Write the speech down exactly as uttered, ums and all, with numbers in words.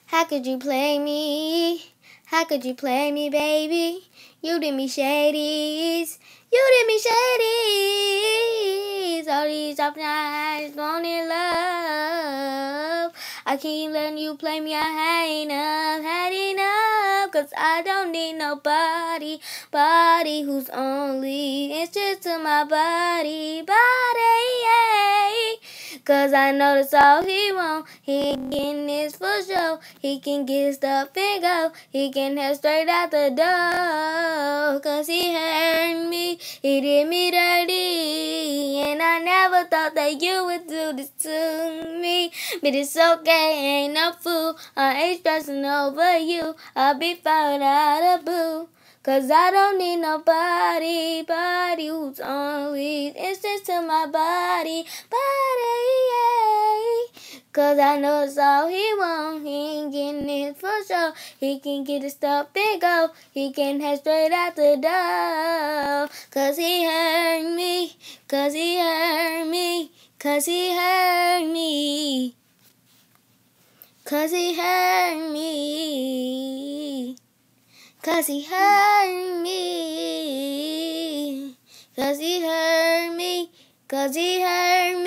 How could you play me? How could you play me, baby? You did me shadies. You did me shadies. All these up nights, wanting love. I keep letting you play me. I had enough, had enough. Cause I don't need nobody, body who's only interested to my body, body, yeah. Cause I know that's all he want. He ain't getting this for sure. He can get his stuff and go. He can head straight out the door. Cause he hurt me. He did me dirty. And I never thought that you would do this to me. But it's okay, ain't no fool. I ain't stressing over you. I'll be fine out of boo. Cause I don't need nobody, body who's only instant to my body, body, yeah. Cause I know it's all he want, he ain't getting it for sure. He can get his stuff and go, he can head straight out the door. Cause he hurt me, cause he hurt me, cause he hurt me. Cause he hurt me. Cause he hurt me, cause he hurt me, cause he hurt me.